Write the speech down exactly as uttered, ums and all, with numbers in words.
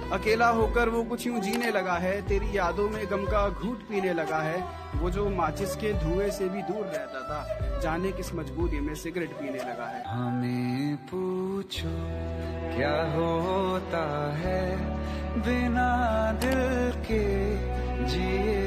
अकेला होकर वो कुछ यूं जीने लगा है, तेरी यादों में गम का घूंट पीने लगा है। वो जो माचिस के धुएं से भी दूर रहता था, जाने किस मजबूरी में सिगरेट पीने लगा है। हमें पूछो क्या होता है बिना दिल के जिए